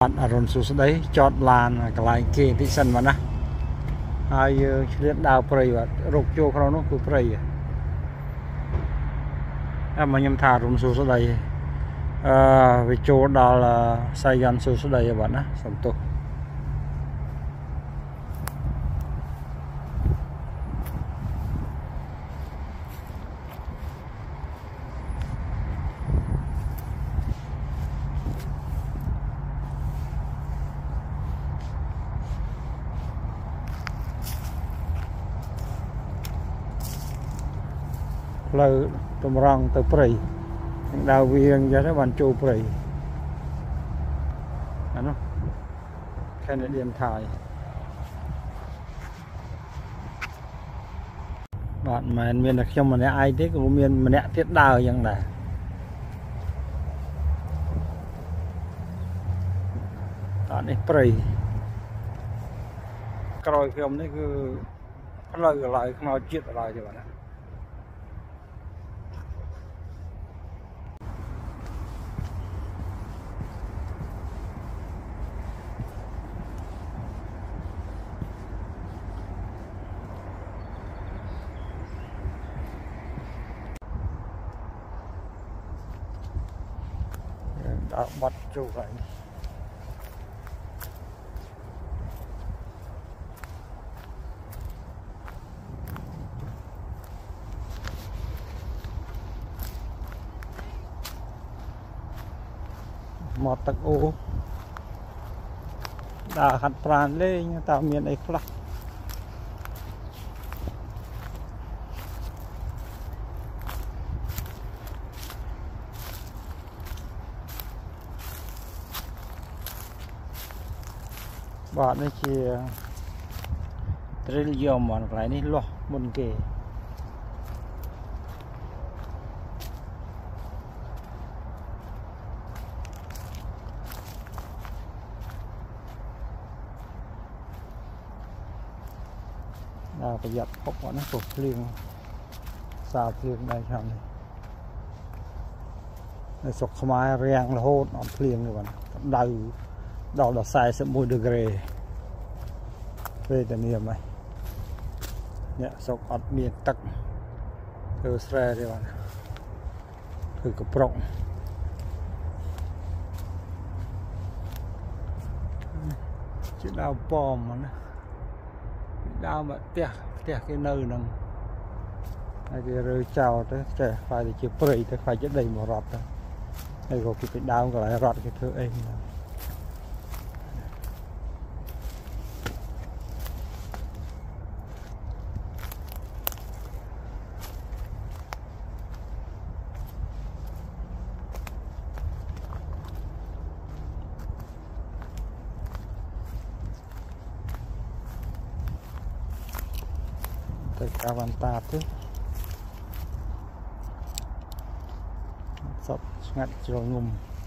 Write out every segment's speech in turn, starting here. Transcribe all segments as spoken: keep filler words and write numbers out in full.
bạn ở rồn xuống đấy chọn làn cái lại kia thị sân mà nè hai liên đào prey và rục cho nó nó cứ prey em mà nhầm thả rồn xuống đây vì chỗ đó là Sài Gòn xuống đây bạn á xong tôi lời tụm rong từ prey đào viên ra các bạn chụp prey nó cái này điện thoại bạn mà miền được trong mà ai thế cũng miền mà thiết đàoอย่างnày đó này prey coi film đấy cứ lời lại nói chuyện lại cho bạn ạ đã bắt chụp vậy một tắc ô đã hạt pran lên tạo miền ấy khác bạn ấy chỉ trillion mà cái này lo buồn kề là phải giặt hộp bọn nó cột liền xào liền đây xong này này sọc mai riêng là hốt nó liền rồi bạn đầu đó là sai sẽ mua được ghê về tận niệm này nhẹ sọc ọt miền tắc từ xe đi bạn từ cặp rộng chứ đào bom mà đào mà tẹt tẹt cái nơi nằm này thì rồi chào tới trẻ phải thì chịu prey tới phải chết đầy một rọt đó đây có cái đào còn lại rọt cái thứ em cả bàn ta thế sập ngắt rồi ngùng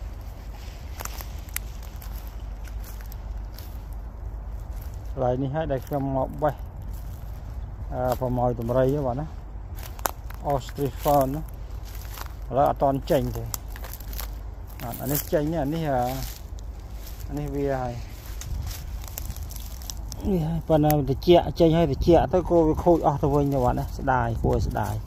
lại đi hai đại cầm một bay và mồi tụm rây các bạn á ostrichon đó là toàn chanh thì anh ấy chanh nhá anh ấy anh ấy vì ai phần nào thì chẹ chanh hay thì chẹ tới cô khôi ở thôi nha bạn này sẽ đài cô sẽ đài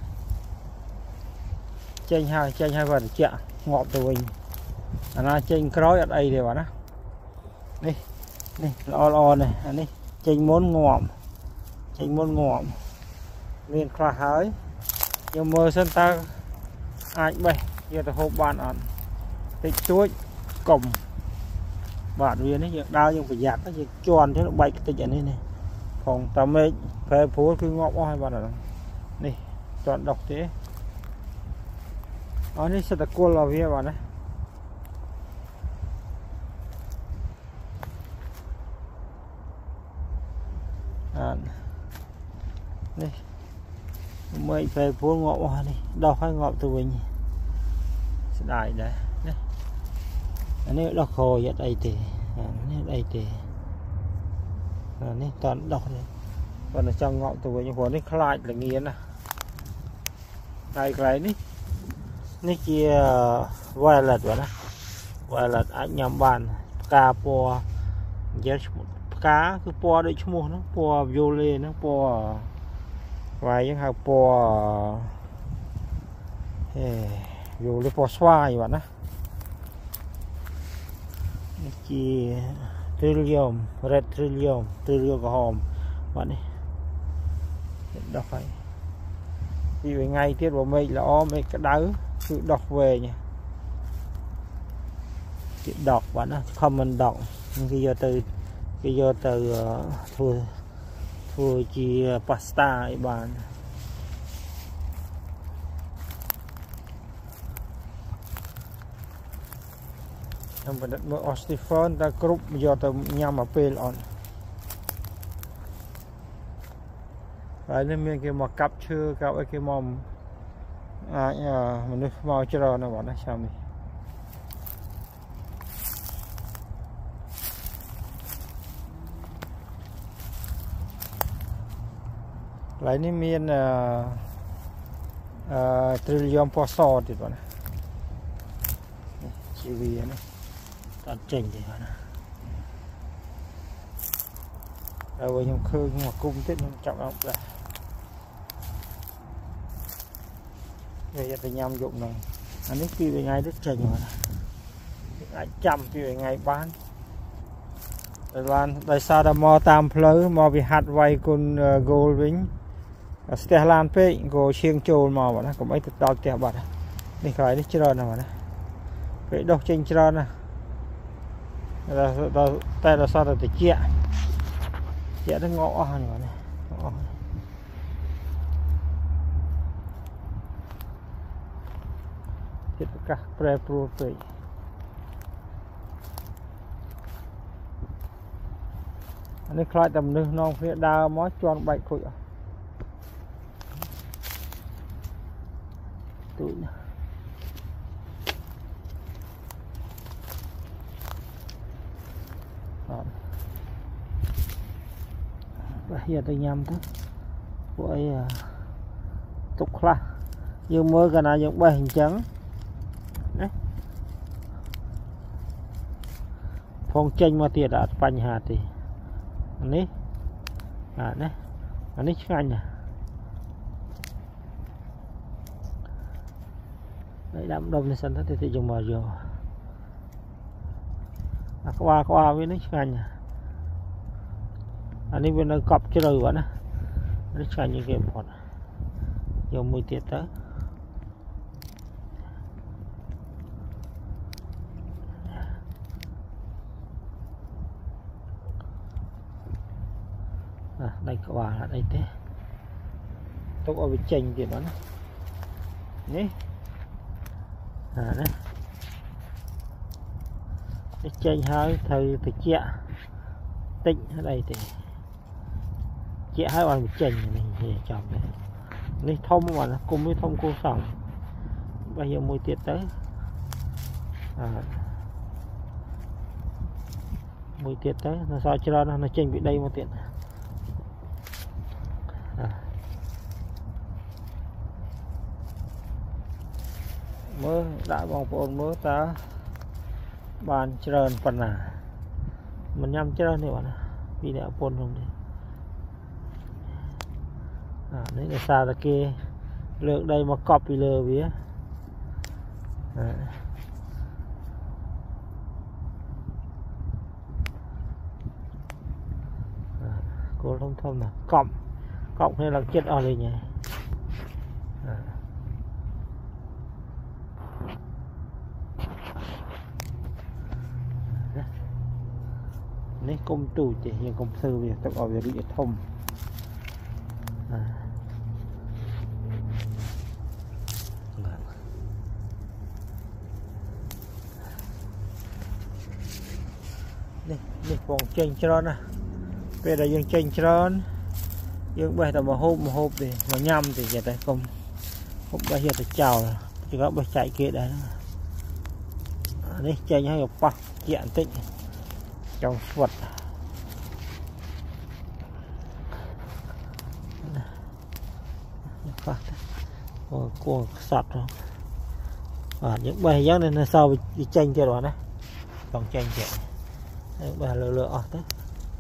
chanh hai chanh hai phần chẹ ngọt từ mình là chanh cối ở đây thì bạn á đi đi lo lo này anh đi chanh muốn ngọm chanh muốn ngọm liền khá hới nhưng mơ sân ta ai bay giờ ta hộp bạn ăn tích chuối cổng bạn viên ấy đau nhưng phải giặt nó chỉ tròn thế nó bay cái tình này này còn tầm ấy phê phố cứ ngọt hai bạn ở đi chọn độc thế ở đây sẽ là cô lò vía bạn đấy à, đây mấy phê phố ngọt hoa đi đâu hay ngọt từ mình sẽ đại đấy này đọc hồ vậy đây thì này đây thì này toàn đọc này còn ở trong ngọn tù như của nó khai là nghiền nè đây cái này này kia vài lần rồi đó vài lần anh nhầm bàn cá po giờ cá cứ po đợi chung mua nó po vô lên nó po vài những hạt po vô lên po xoay bạn á chỉ trillium red trillium trillium của hòm bạn ấy đọc phải vì ngày tiết của mình là o mấy cái đá cứ đọc về nhỉ đọc bạn á không mình đọc bây giờ từ bây giờ từ thua thua chỉ pasta ấy bạn em phải đặt mua ostiphone ta group giờ từ nhằm ở pê lon vậy nên mình cái mà cặp chưa cặp ở cái mồm à mình được màu cho rồi nó bọn nó sao mình lại nên miền trillium poso thì bọn chỉ vì này toàn trình thì bọn rồi nhung khơi nhưng mà cung tết nhung trọng lắm là bây giờ thì nhâm dụng này anh ấy kêu về ngày đứt trình mà anh trăm kêu về ngày bán Đài Loan tại sao đã mò tam phơi mò bị hạt vay con gold vĩnh Stella Lan pe go chiêng trồn mò bọn nó cũng mấy đào tè bật đi khỏi đi chơi nào mà vậy đâu trên chơi nè là tay là sao là để chia chia nó ngõ này mà này thiết cả pre pro pre anh ấy khai tầm nước non phía đa mó tròn bạch khụi tụi bây giờ tôi nhầm thôi với tục là dương mới cái này dùng bảy hình trắng đấy phong tranh mà tiền đã bành hạt thì anh ấy à đấy anh ấy anh à đấy đám đông này sân thế thì dùng mà giờ à, qua qua với nước anh à anh ấy bên nơi cọp cho rồi bạn á nước anh như game phật dùng mười tiệt tới à, đây các bạn là đây thế tôi ở bên chành thì nó đấy à đấy cái chành hai thời thì chia tinh ở đây thì chia hai bạn bị chành mình thì chọn đấy đi thông mà nó cùng với thông cô sòng bây giờ mùi tiệt tới à, mùi tiệt tới nó sao cho nó nó chành bị đây một tiện à. Mơ đã vòng bồn mơ ta bàn trơn phần à mình nhắm trơn thì bạn vì đã bồn không đi à đấy là xa là kia lượng đây mà copy lờ vía à. À, cô thông thông là cộng cộng hay là chết ở đây nhỉ à. Này công tù chỉ hiện công sư về tập ở về địa thông à. Này này còn chênh trơn à bây giờ dương chênh trơn dương bây giờ mà hộp mà hộp thì mà nhâm thì giờ đây không hộp bây giờ thì chào chỉ có bây chạy kia đấy đây chênh hay gặp bạc kiện tịnh trong vật của, của sọt rồi à, những bài giác nên là sao bị tranh cho đó đấy còn tranh chạy bà lừa lừa ở tới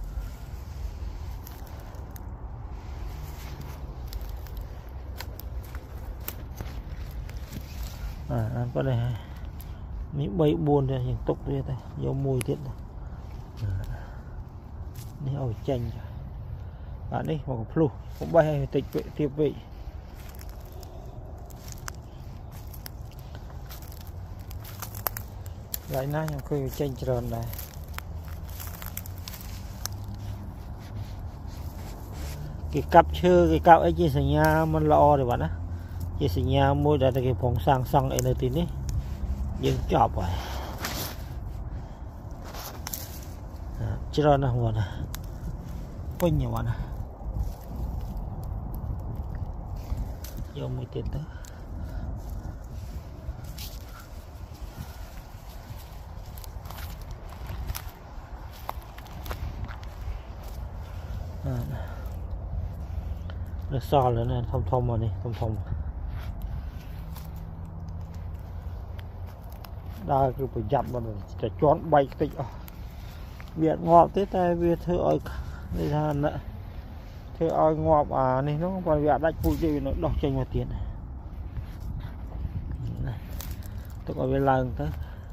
à ăn có này miếng bay buồn rồi những tục đi đây vô mùi tiện này đi ổi chanh bạn đi một flu cũng bay tịch vị tiếp vị lại nãy nhầm khơi chanh tròn này cái cặp chưa cái cặp ấy chỉ sinh nhà mình lo rồi bạn á chỉ sinh nhà mua ra cái phòng sang sang ấy tin đi nhưng chọc rồi tròn là nguồn à quên nhiều bạn à vô mùi tiền tới nó so nữa nè thông thông rồi nè thông thông đây cứ phải dặm mà để chón bay tích việc ngọt tới tay việc thưa ơi đây là nè thưa ơi ngọt à này nó còn việc đánh phụ gì nó đọc tranh mà tiền tôi có về lần tới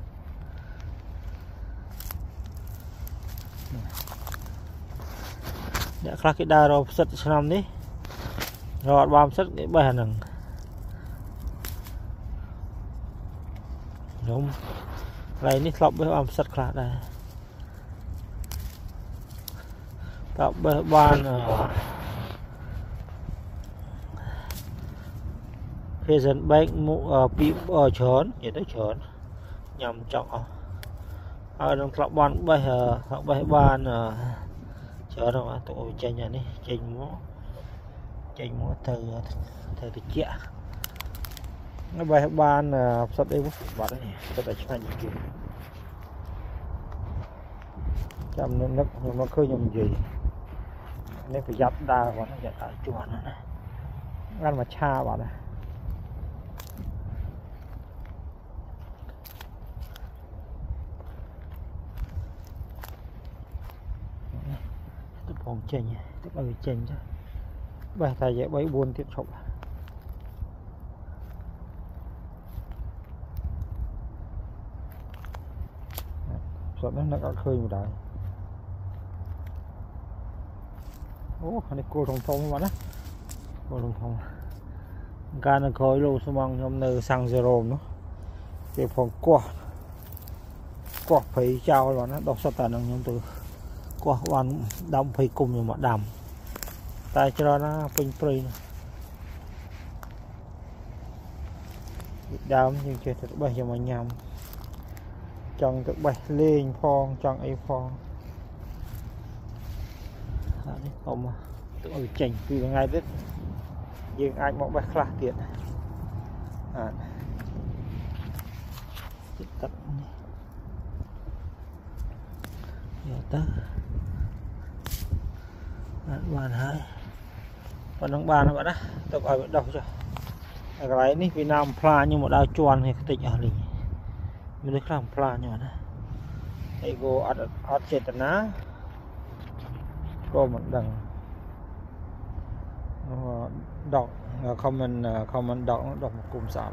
để khác cái đà rồi sắt năm đi rồi bám sắt cái bè nằng đúng này ní lọc với bám sắt khác đây tạo bè ban phê dân bánh mũ bị ở trốn để tới trốn nhằm trọng ở trong lọc ban bè lọc bè ban chờ đâu tụi tranh nhà đi tranh múa tranh múa từ từ từ chẹ nó bài ban là sắp đây bắt này sắp đây cho anh gì chăm nó nó nó khơi nhầm gì nên phải dập đa và nó dập chuột nữa ăn mà cha bảo này phòng chênh tức là chênh chứ bài tài dễ bấy buôn tiếp tục rồi nó nó có khơi một đời ô này cô thông thông mà đó cô thông thông ga nó khơi lô số mong trong nơi sang zero nó cái phòng qua qua phải trao mà nó đọc sao tàn năng nhóm từ qua hoàn đông phải cùng nhiều mà đầm tại cho nó pin free đam nhưng chưa thật bây giờ mà nhầm trong các bài lên phong trong ấy phong không tự chỉnh từ ngay biết nhưng anh một bài khác tiền à tắt tới bàn hai còn đóng bàn bạn á tôi gọi đâu rồi cái này Việt Nam pla như một đao tròn thì tịch ở lì mình được làm pla như vậy đây go ở ở trên tận á có một đằng đọc comment comment đọc đọc một cùng sản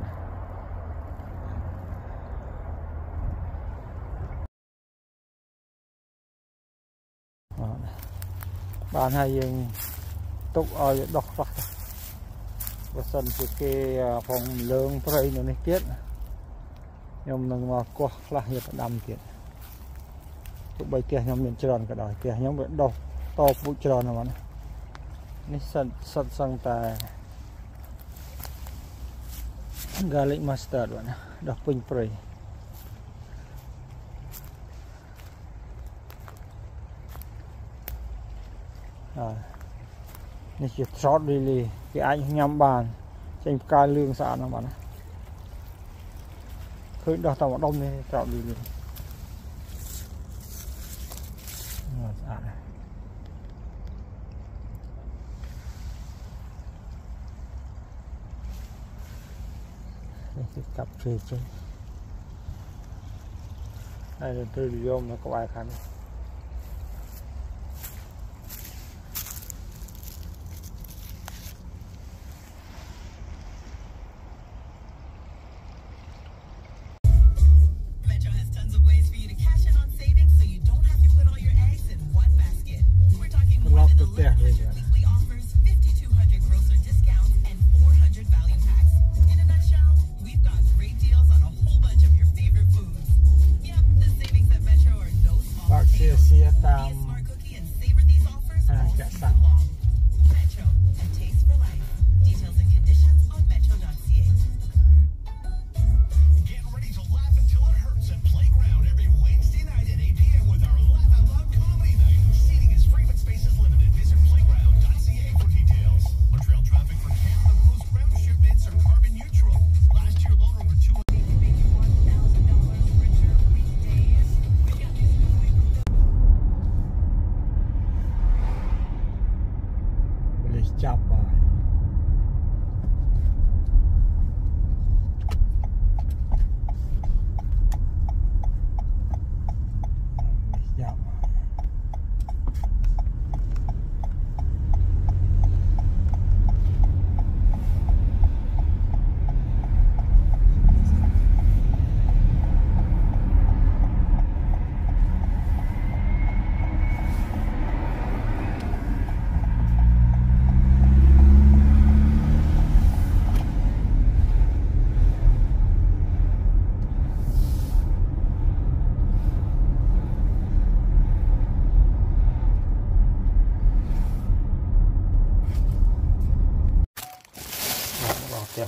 bạn hay dùng tục ở đọc đọc và sân cái phòng lương prey nó này tiết nhưng mà mà qua là hiện đầm tiết tụi bay tiền nhóm miền tròn cả đời tiền nhóm vẫn đọc to bụi tròn là mà này sân sân sang tài garlic mustard bạn đọc pin prey à này chỉ short really cái anh nhắm bàn trên ca lương sản nó bạn khơi đào tàu đông này chọn đi liền cái cặp chơi chơi đây là tôi vô mà có ai khăn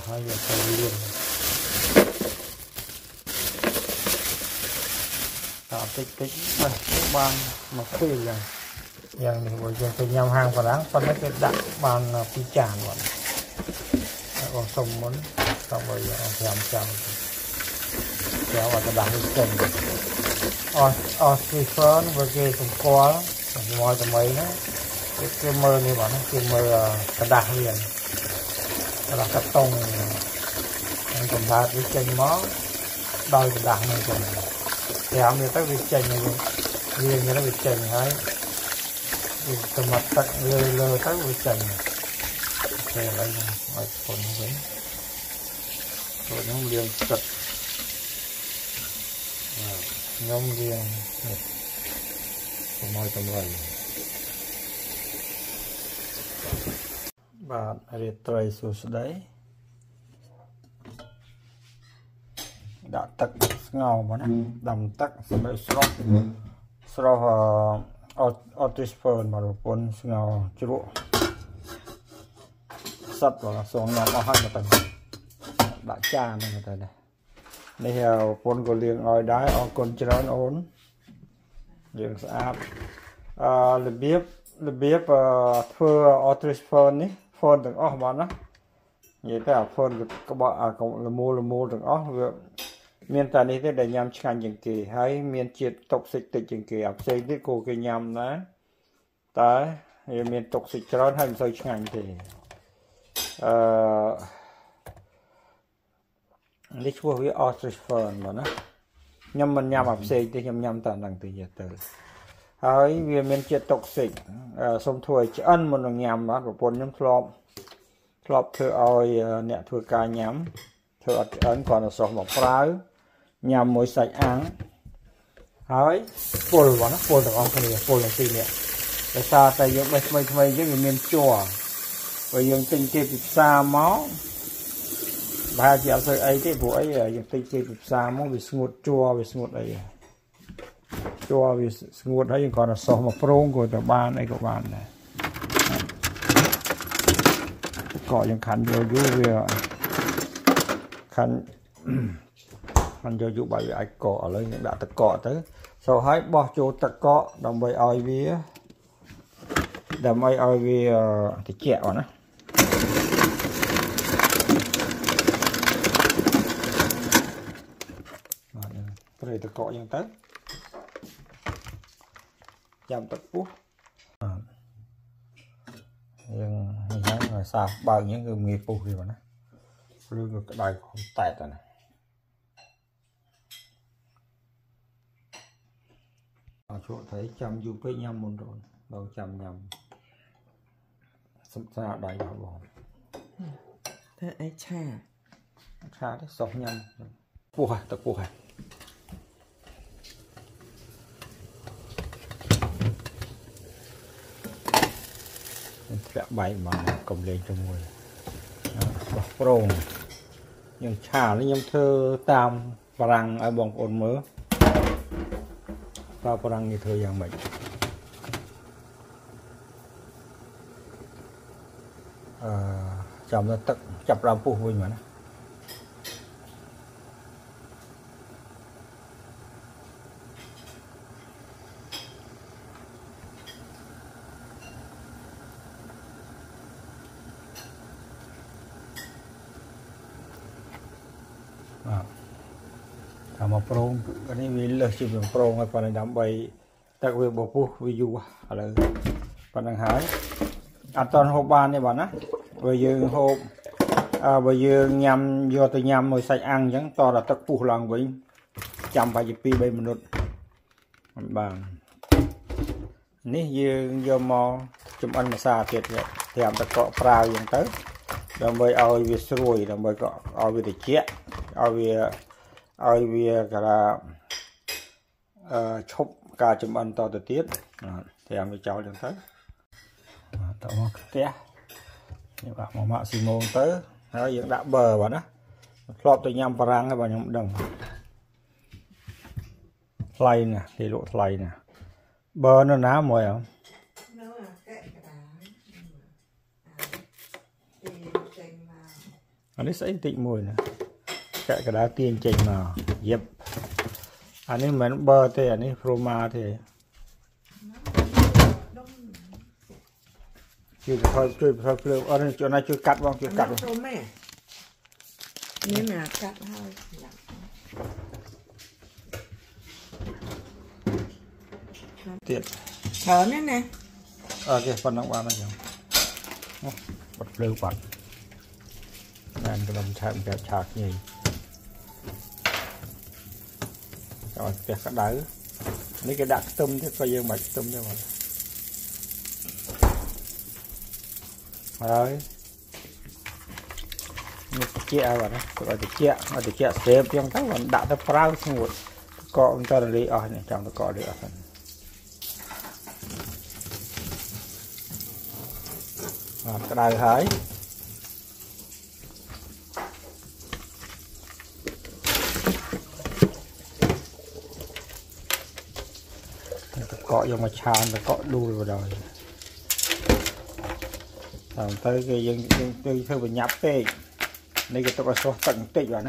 ហើយយកទៅលាងតតិចតិចបានមកពេលយ៉ាងយ៉ាងនេះបើយើងទៅញ៉ាំហាងបារាំងប៉ុន្តែគេដាក់បានពីរចានបងអូសុំមុនต้องไปเอาพยายามจำแล้วว่าจะดังให้เก่งออสออสซีเฟิร์นเวอร์เกย์สมควรสมควรจะไม่นะเกมเมอร์นี่บอกนะเกมเมอร์กระดาษเรียนกระดาษกระตงมันกระดาษวิจัยม้อดอยกระดาษนี่ก่อนพยายามเนี่ยต้องวิจัยเนี่ยเรียนเนี่ยต้องวิจัยให้สมัครตั้งเลยเลยต้องวิจัยโอเคอะไรนะไอ้คนนี้rồi nhóm riêng chặt nhóm riêng môi tầm vầy và để tray xuống đấy đã tắt ngầu mà nè đầm tắt sẽ bị srop srop autisphone mà rồi cuốn ngầu chú sắt vào là xuống nhóm có hai một tầng đã cha này người ta này đây là con có liền ngồi đáy ở con trơn ốn liền áp là biết là biết thưa autisphone ấy phone được óc bạn đó vậy thế là phone được các bạn à cũng là mua là mua được óc miền tây này thế để nhằm chăn chừng kỳ hay miền triệt tộc dịch từ chừng kỳ áp xây cái cô cái nhằm đó tới miền tộc dịch trơn hay xây chăn thì đi chua với autisphone mà nó nhâm mình nhâm áp xây thì nhâm nhâm tận đằng từ giờ từហើយវាមានជាតិតុកស៊ីកសូមធ្វើឲ្យឆ្អិនមុននឹងញ៉ាំបាទប្រពន្ធខ្ញុំធ្លាប់ធ្លាប់ធ្វើឲ្យអ្នកធ្វើការញ៉ាំធ្វើអត់ឆ្អិនគ្រាន់តែសោះមកប្រើញ៉ាំមួយសាច់អាំងហើយពុលបងណាពុលទាំងអស់គ្នាពុលទាំងពីរនេះដោយសារតែយើងបេះថ្មីថ្មីយើងវាមានជ័របើយើងទិញគេពីផ្សារមកបើជាអត់ស្អីទេព្រោះអីយើងទិញគេពីផ្សារមកវាស្ងួតជ័រវាស្ងួតអីជ័រវាស្ងួតហើយយើងគ្រាន់តែសោះមកប្រងក៏ទៅបានអីក៏បានដែរក៏យើងខាន់យកយូរវាខាន់ខាន់យកយូរបើវាអាចកកឥឡូវយើងដាក់ទឹកកកទៅសូវហើយបោះចូលទឹកកកដើម្បីឲ្យវាដើម្បីឲ្យវាត្រជាក់អត់ណាព្រៃទឹកកកយ៉ាងទៅចាំទឹកពុះយើងហ្នឹងហើយសាបើកហ្នឹងគឺងាយពុះវាបងណាឬក៏ក្តៅខំតែតណាអត់ជួត្រីចាំយូរពេកញ៉ាំមុនរនដល់ចាំញ៉ាំសំស្រាដៃបងធ្វើអីឆាឆាទៅសោះញ៉ាំពុះទឹកពុះហ่ะធ្លាក់បាយមកកុំលេងជាមួយបោះប្រងខ្ញុំឆានេះខ្ញុំធ្វើតាមបារាំងឲ្យបងប្អូនមើលតើបារាំងនេះធ្វើយ៉ាងម៉េចអឺចាំទៅទឹកចាប់ដើមពុះវិញមកណាតាមមកប្រងនេះវាលើសជាប្រងឲ្យប៉ុណ្ណឹងដើម្បីទឹកវាបពុះវាយូរឥឡូវប៉ុណ្ណឹងហើយអត់តន់ហូបបានទេបងណាបើយើងហូបអើបើយើងញ៉ាំយកទៅញ៉ាំមួយសាច់អាំងអញ្ចឹងតតែទឹកពុះឡើងវិញចាំប្រហែលជាពីរបីមីនិតមិនបាននេះយើងយកមកចំអិនម្សៅទៀតត្រាំទឹកកកប្រាវអញ្ចឹងទៅដើម្បីឲ្យវាស្រួយដើម្បីក៏ឲ្យវាត្រជាក់ឲ្យវាឲ្យវាគេថាអឺឈប់ការចំអិនតទៅទៀតត្រាំវាចោលចឹងទៅតមកផ្ទះយើងដាក់មកម៉ាក់ស៊ីម៉ូងទៅហើយយើងដាក់ប៊ឺបាទណាធ្លាប់ទៅញ៉ាំបារាំងហើយបាទខ្ញុំដឹងថ្លៃណាស់គេលក់ថ្លៃណាស់ប៊ឺនៅណាមួយអើ anh ấy sẽ tịnh mùi nè chạy cái đá tiên chỉnh mà dẹp anh ấy mình bơ thì anh ấy froma thì chưa thôi chưa thôi chưa ở đây chỗ này chưa cắt không chưa cắt rồi mẹ nhưng mà cắt thôi tiện thở nữa nè ở kia phần nóng bán này nhỉ bật lư bật nên cái đồng chạm kẹp chạc gì rồi kẹp cái đáy lấy cái đặt tôm chứ coi dương bạch tôm cho mà rồi chia vào đó gọi là chia gọi là chia xếp trong các bạn đã tới phao xong rồi cọ chúng ta là đi ở này trong nó cọ đi ở phần cái đài hái cọ vô mà tràn và cọ đuôi vào đời rồi tới cái dân dân tôi thôi bị nhấp tê đây cái tôi có số tận tị vào nè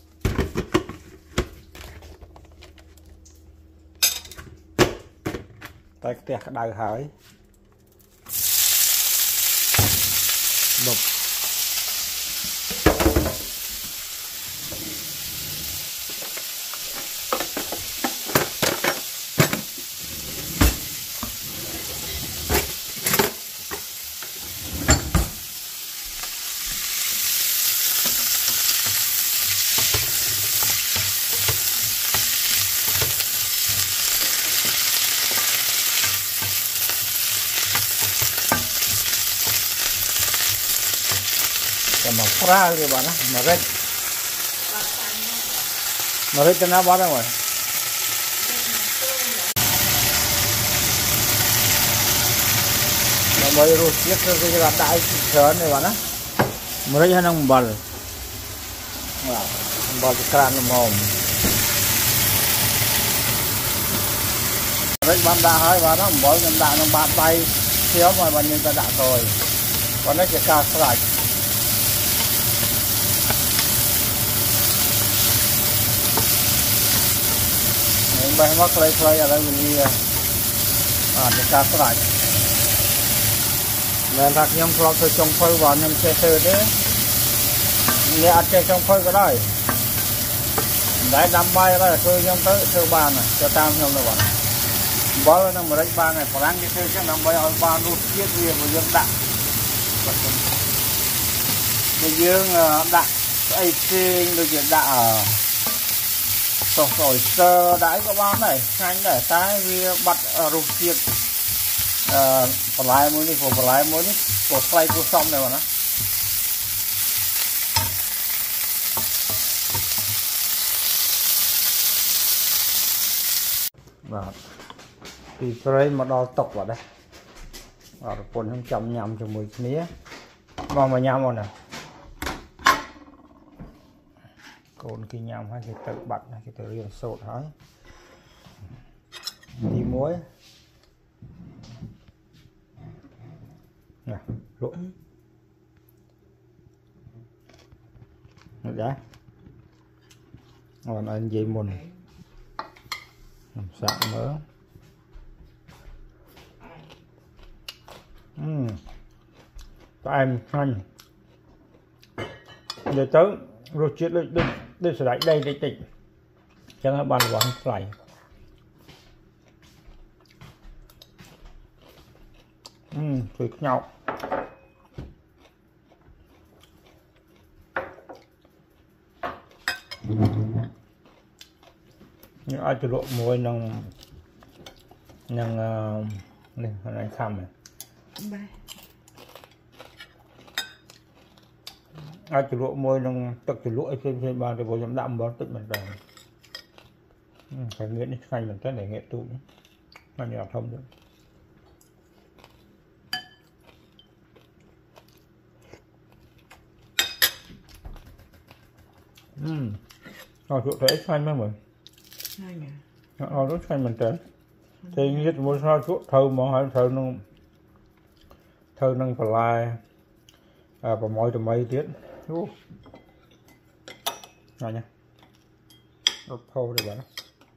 tới cái cái đài hái một mà phá cái bạn á mà rết mà rết cho nó bắt ra rồi mà bây giờ chiếc cái cái đại chén này bạn á mà rết hay nông bal bal cái cán nó mồm rết ban đã hơi bạn á bal nhân đã nó bạn tay thiếu mà bạn nhân ta đã rồi còn nó chỉ cao sạch bài mắc lấy lấy ở đây mình đi à để cá sấu nên thật nhom phơi thôi trong phơi vào nên chơi chơi đấy nghe ăn chơi trong phơi cái đấy đấy đâm bay đấy thôi nhom tới chơi bàn này cho tam nhom được bạn bó nó mà đánh ba này phải ăn cái chơi chắc đâm bay ở ba nút chiếc riêng của dương đạn bây dương đạn ấy xin được chuyện đạn sổ sỏi sơ đáy các bạn này anh để cái bắt rụt chiếc còn lại mới đi còn lại mới đi cột play của xong này mà nó và thì cái mà đo tộc vào đây ở còn không chậm nhầm cho mùi mía mà mà nhầm rồi nè còn cái nhầm hay cái tự bật này cái tự riêng sốt hỏi đi muối nè lụa được đấy còn anh dây mùn làm sạng mỡ uhm. Các em nhanh giờ tới rồi chuyện đây đây đây sẽ lại đây đây tịnh chẳng hạn bàn quán phải ừm thịt nhậu nhưng ai từ độ môi nâng nâng này hôm nay khăm này ai từ lụa môi nâng tật từ lụa trên trên bàn thì bố nhắm đậm bó tự mình rồi phải nghiện đi xanh mình chắc để nghiện tụ nó nhỏ thông nữa ừm rồi chỗ thấy xanh mấy mình nó rất xanh mình tới thì nhất một sao chỗ thâu mà hay thâu nâng thâu nâng phải lai à và mọi từ mấy tiết rồi nha đốt phô rồi bạn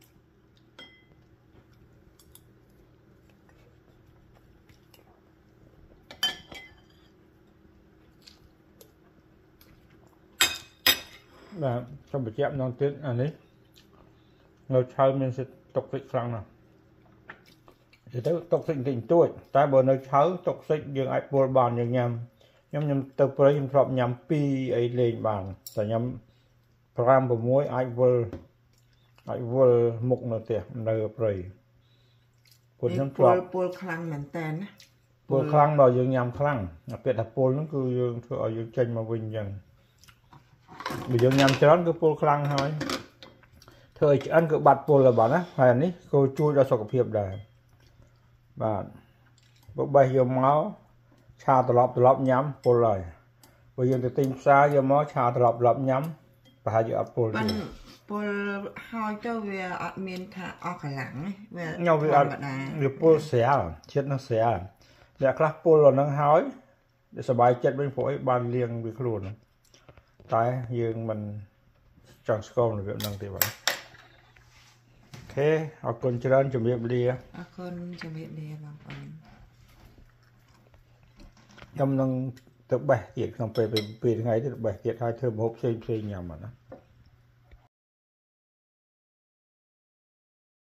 là trong buổi chạm non tuyết anh ấy người chơi mình sẽ tục dịch rằng nào thì tới tục dịch tình tuổi ta bữa nơi chơi tục dịch dương ai buồn bàn dương nhầm nhầm nhầm từ bây giờ phỏng nhầm pi ấy lên bàn tại nhầm program của mỗi ai vừa ai vừa mục nó tiệt nơi bây Pol pol pol khăn mình tên á pol khăn rồi dương nhầm khăn đặc biệt là pol nó cứ dương ở dương trên mà vinh dần bây giờ nhầm cho nó cứ pol khăn thôi thời ăn cứ bật pol là bạn á phải ní cô chui ra sọc hiệp đời bạn bộ bay giờ máu cha tập lọp tập lọp nhắm pol rồi bây giờ thì tìm xa giờ máu cha tập lọp lọp nhắm và hai giờ pol pol hai cho về admin thà ở cái lẳng về nhau về về pol xé chết nó xé để các pol là nó hói đểสบายchết bên phổi ban liêng bị luôn tại dương mình chẳng scroll được việc năng thì vậy ok học con chơi chuẩn bị đi à con chuẩn bị đi bằng con trong năng tập bài tiết trong về về ngày thì bài tiết hai thơm hộp xây xây nhà mà nó